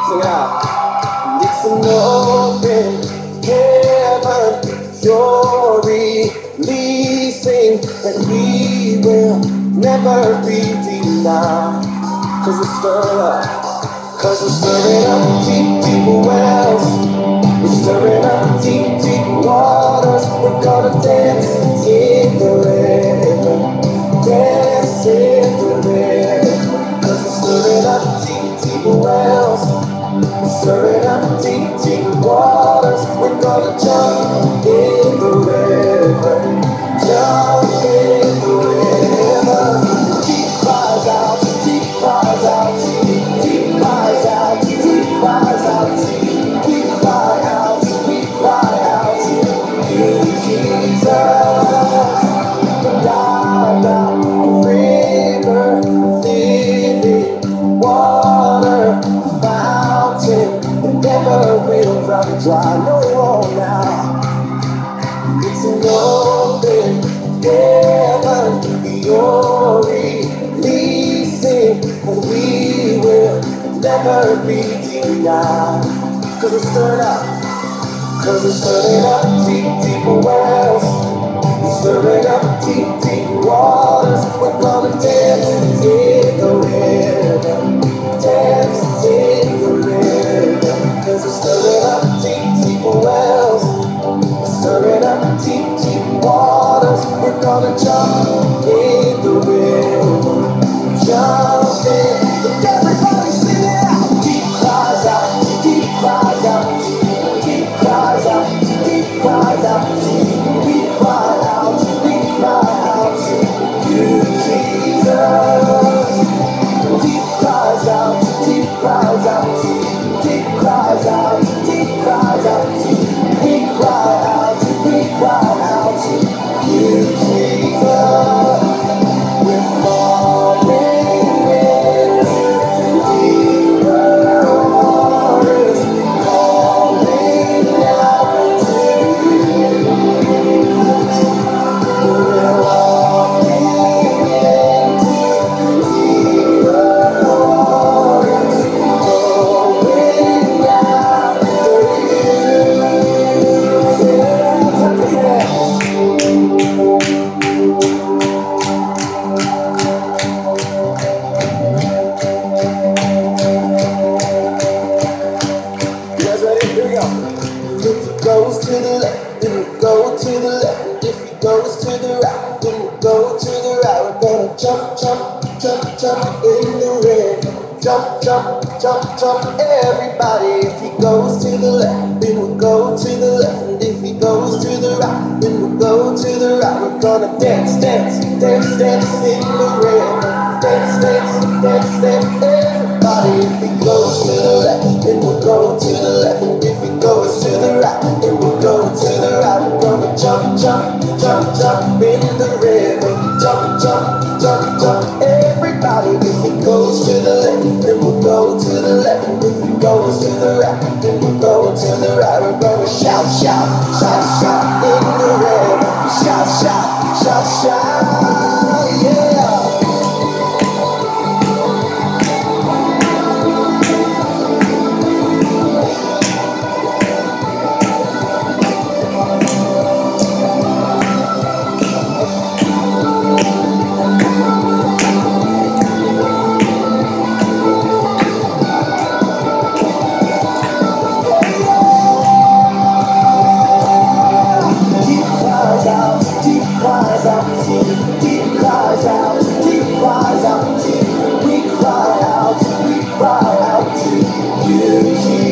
Sing it out. It's an open heaven. You're releasing, and we will never be denied. Cause we're stirring up. Cause we're stirring up deep, deep wells. We're stirring up deep, deep waters. We're gonna dance in the river. Dance in the river. Cause we're stirring up deep, deep wells. We're stirring up deep, deep waters. We're gonna jump in the river. Jump in the river. Deep cries out, deep cries out, deep cries out, deep cries out, we cry out, we cry out, you Jesus. Down, down, river, living water, fountain, that never will run dry. No more now. It's an open heaven. You're releasing, and we will never be denied. Cause we're stirring up. Cause we're stirring up deep, deep wells. We're stirring up deep, deep waters. We're gonna dance in the river. Dance in the river. Cause we're stirring up deep, deep wells. We're stirring up deep, deep waters. We're gonna jump in the river. Jump in. Everybody sing it out. Deep cries out, deep cries out, deep cries out, deep cries out, we cry out, you Jesus. Deep cries out, deep cries out, deep cries out, deep cries out, we cry out, you Jesus. We're falling into deeper waters, calling out to you. We're walking into deeper waters, calling out to If it goes to the left, then we'll go to the left. If it goes to the right, then we'll go to the right. We're gonna jump, jump, jump, jump in the river. Jump, jump, jump, jump, everybody. If he goes to the left, then we'll go to the left. And if he goes to the right, then we'll go to the right. We're gonna dance, dance, dance, dance in the river. Dance, dance, dance, dance, everybody. If he goes to the left, then we'll go to the left. And if he goes to the right, then we'll go to the right. We're gonna jump, jump, jump, jump in the river. Jump, jump, jump, jump, everybody. If he goes to the left, then we'll go to the left. And if he goes to the right, then we'll go to the right. We're gonna shout, shout, shout, shout in the river. Shout, shout, shout, shout, yeah. We cry out to you, Jesus.